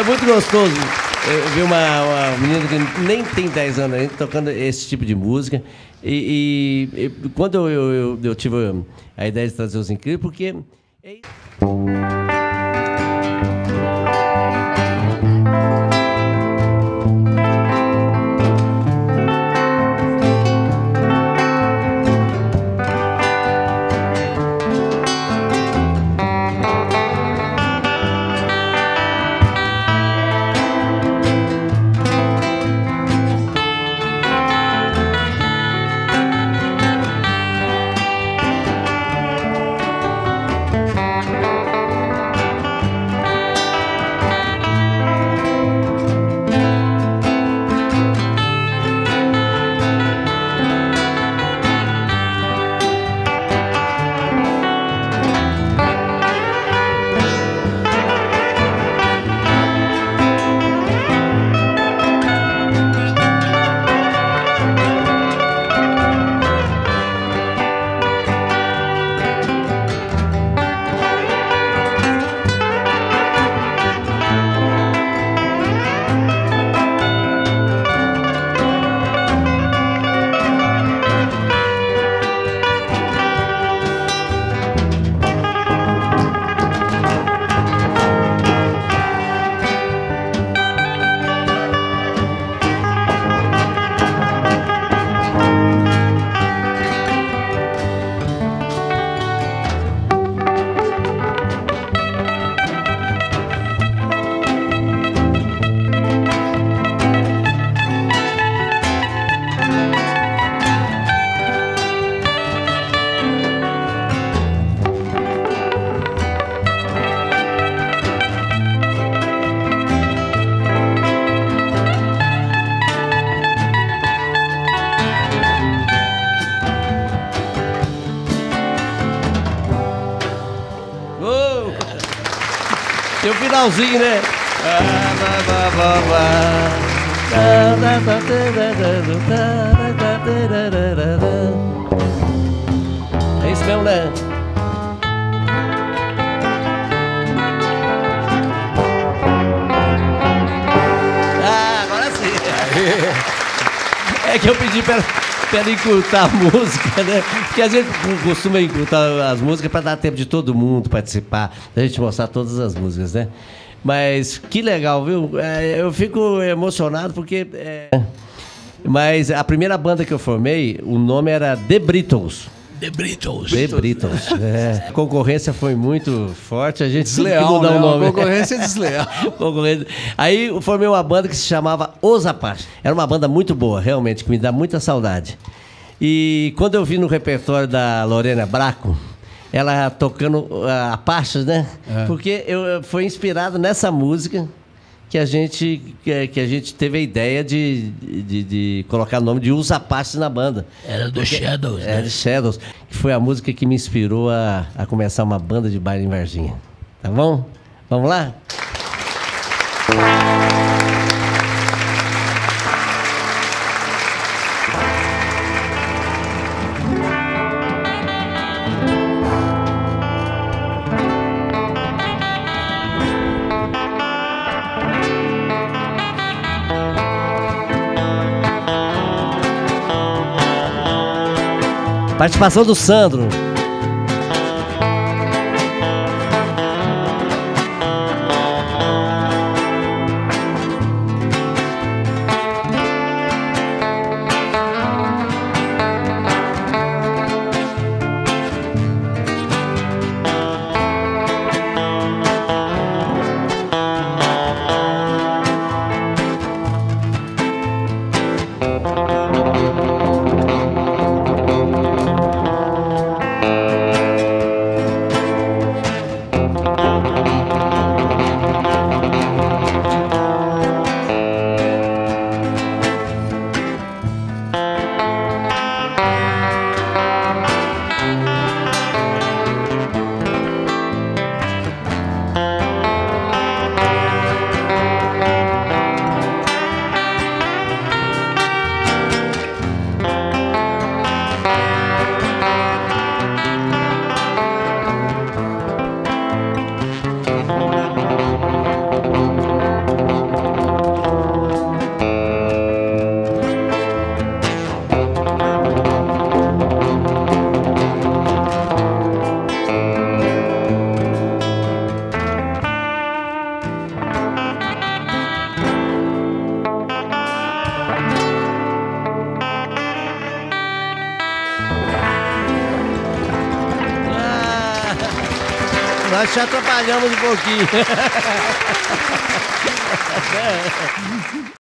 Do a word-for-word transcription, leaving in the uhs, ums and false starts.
muito gostoso eu ver uma, uma menina que nem tem dez anos ainda tocando esse tipo de música. E, e, e quando eu, eu, eu, eu tive a ideia de trazer os Incríveis, porque... Tem o finalzinho, né? É isso mesmo, né? Ah, agora sim. É que eu pedi pra, pra ela encurtar a música, né? Porque a gente costuma encurtar as músicas para dar tempo de todo mundo participar, da gente mostrar todas as músicas, né? Mas que legal, viu? É, eu fico emocionado porque... É... Mas a primeira banda que eu formei, o nome era The Beatles. The Beatles. The Beatles. É. A concorrência foi muito forte, a gente desleal, teve que mudar né? o nome. A concorrência é desleal. Concorrência. Aí eu formei uma banda que se chamava Os Apaches. Era uma banda muito boa, realmente, que me dá muita saudade. E quando eu vi no repertório da Lorena Bracco, ela tocando uh, Apaches, né? É. Porque eu, foi inspirado nessa música que a gente, que, que a gente teve a ideia de, de, de colocar o nome de Os Apaches na banda. Era do Porque, Shadows, Era né? do Shadows, que foi a música que me inspirou a, a começar uma banda de baile em Varginha. Tá bom? Vamos lá? Participação do Sandro. nós te atrapalhamos um pouquinho.